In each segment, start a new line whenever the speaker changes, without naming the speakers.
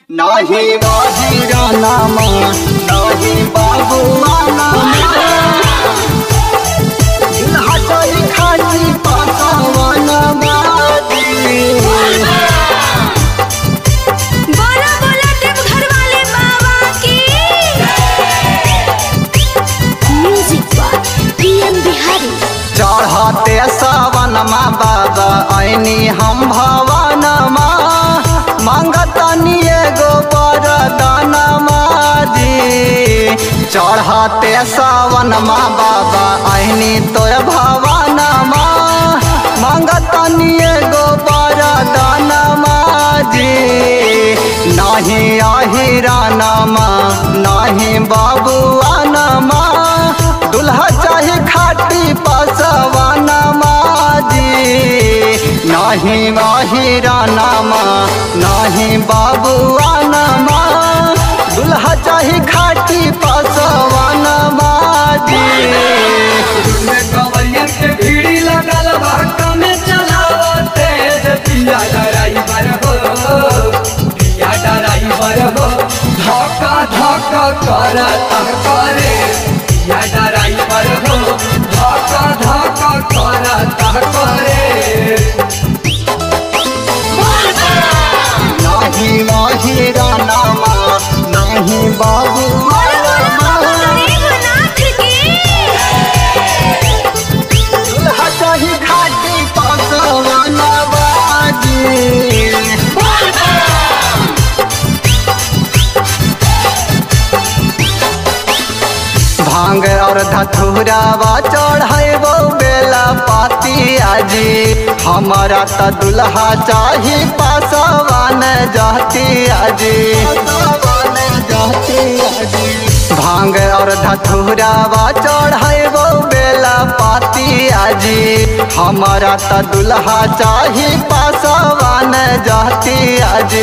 नाही बाजीरा नामा नाही बाबुआ नामा दुल्हा चली खाली पासावन बाजी।
बोला बोला देवघर वाले बाबा की। Music by PM Bihari.
चढ़ते सावन माँ बाबा ऐनी हम भवन मांगतनी एगो वरदान माजी। चढ़ते सावन माँ बाबा ऐनी तो भवन मांगतनी एगो वरदान माजी। नहीं अहिरा नमा नहीं बाबुआ नमा दुल्हा चाहे खाटी पसवन माजी। नहीं अहिरा नमा नहीं बाबुआ नमा दुल्हा चाहे खाटी पसवन माजी।
के भीड़ी लगल भाटा में चलाओ तेज पिया ड्राइवर हो धक्का धक्का करता करे पिया ड्राइवर हो धक्का धक्का करता करे।
नहीं अहिरा नमा नहीं बाबुआ दुल्हा चाहे खाटी पसवन बाजी। भांग और धतूरावा चढ़ाइबो बेला पाती आजी। हमारा त दुल्हा चाही पासवन जाती आजी। भांग और धतूरावा चढ़ाइबो बेला पाती आजी। हमारा त दुल्हा चाही पासवन जाती आजी।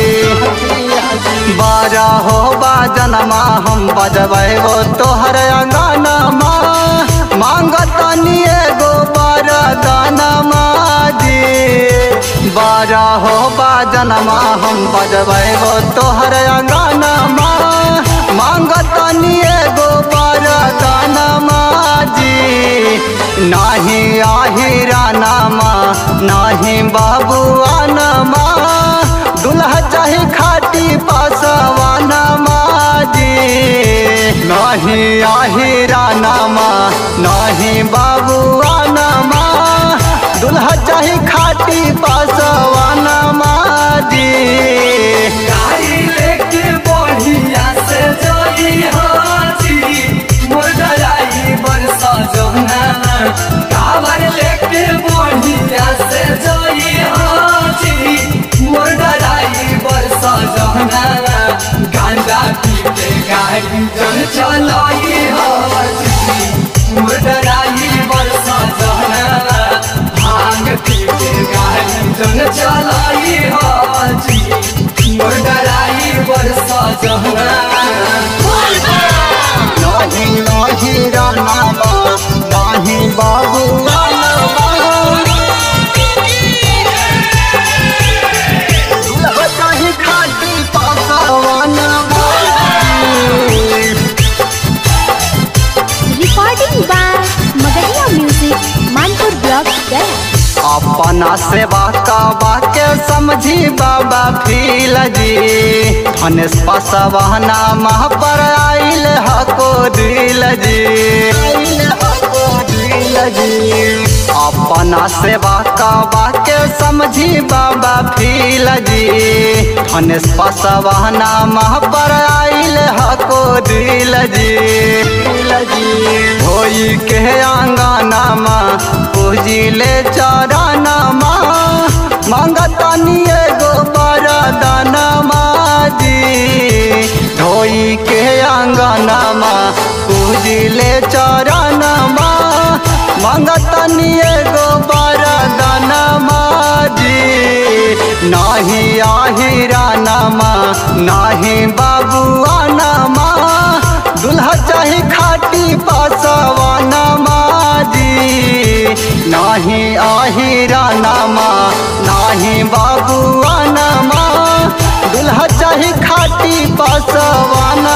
बारा हो बाजनमा हम बजबो तोहर अंगनमा मांगतनी एगो वरदान माजी। बारा हो बाजनमा हम बजबो तोहर अंगनमा मांगतनी एगो वरदान माजी। नाही अहिरा नमा नाही बाबुआ नमा दुल्हा चाहे खाटी पसवन माजी। नहीं अहिरा नमा नहीं बाबुआ नमा दुल्हा चाहे खाटी पसवन माजी।
गाड़ी लेके बढ़िया से जोई हाजी मोर ड्राइवर सजना कावर लेके बढ़िया से जोई हाजी मोर ड्राइवर सजना गांजा पी के गाड़ी जन चलाई हाजी मोर ड्राइवर सजना भांग पी के गाड़ी जन चलाई हाजी मोर ड्राइवर सजना।
नहीं अहिरा नमा नहीं बाबुआ नमा दुल्हा चाहे खाटी पसवन बाजी।
Recording by Magahiya music Manpur block Gaya.
अपना सेवा काबा के समझी बाबा फील जी। धनेश पसवना मह पर आइल हको दिल जी। अपना सेवा काबा के समझी बाबा फील जी। धनेश पसवना मह पर आइल हको दिल जी। होई के आंगनमा पूजिले चरणमा मांगतनी एगो वरदान माजी। धोई के आंगनमा पूजिले चरणमा मांगतनी एगो वरदान माजी। नहीं अहिरा नमा नहीं बाबुआ नमा दुल्हा चाहे खाटी पसवन माजी। नहीं अहिरा नमा नहीं बाबुआ नमा दुल्हा चाहे खाटी बसवाना